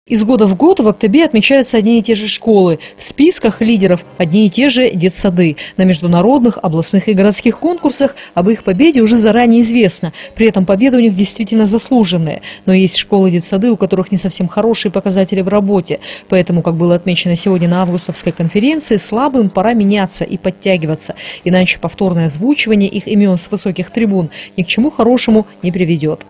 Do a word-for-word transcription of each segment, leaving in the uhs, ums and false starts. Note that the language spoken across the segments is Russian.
Из года в год в октябре отмечаются одни и те же школы. В списках лидеров одни и те же детсады. На международных, областных и городских конкурсах об их победе уже заранее известно. При этом победа у них действительно заслуженная. Но есть школы и детсады, у которых не совсем хорошие показатели в работе. Поэтому, как было отмечено сегодня на августовской конференции, слабым пора меняться и подтягиваться. Иначе повторное озвучивание их имен с высоких трибун ни к чему хорошему не приведет.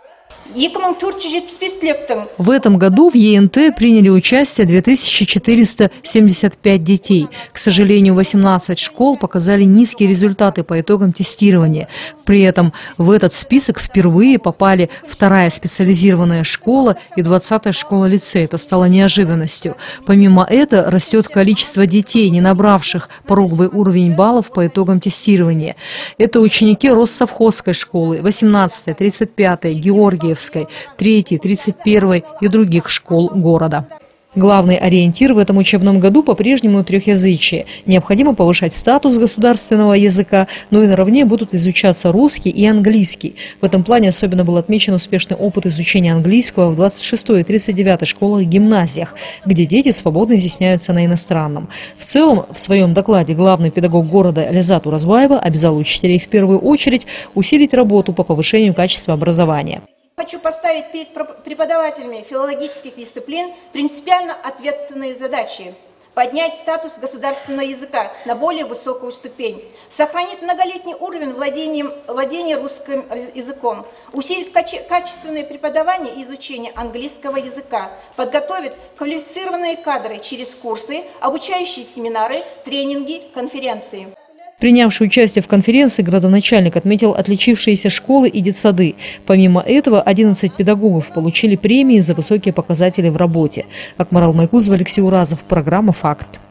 В этом году в Е Н Т приняли участие две тысячи четыреста семьдесят пять детей. К сожалению, восемнадцать школ показали низкие результаты по итогам тестирования. При этом в этот список впервые попали вторая специализированная школа и двадцатая школа-лицей. Это стало неожиданностью. Помимо этого, растет количество детей, не набравших пороговый уровень баллов по итогам тестирования. Это ученики Россовхозской школы, восемнадцатой, тридцать пятой, Георгиевской, третьей, тридцать первой и других школ города. Главный ориентир в этом учебном году по-прежнему трехязычие. Необходимо повышать статус государственного языка, но и наравне будут изучаться русский и английский. В этом плане особенно был отмечен успешный опыт изучения английского в двадцать шестой и тридцать девятой школах и гимназиях, где дети свободно изъясняются на иностранном. В целом, в своем докладе главный педагог города Ляззат Уразбаева обязал учителей в первую очередь усилить работу по повышению качества образования. Хочу поставить перед преподавателями филологических дисциплин принципиально ответственные задачи. Поднять статус государственного языка на более высокую ступень, сохранить многолетний уровень владения, владения русским языком, усилить каче, качественное преподавание и изучение английского языка, подготовить квалифицированные кадры через курсы, обучающие семинары, тренинги, конференции. Принявший участие в конференции градоначальник отметил отличившиеся школы и детсады. Помимо этого, одиннадцать педагогов получили премии за высокие показатели в работе. Акмарал Майкузова, Алексей Уразов. Программа «Факт».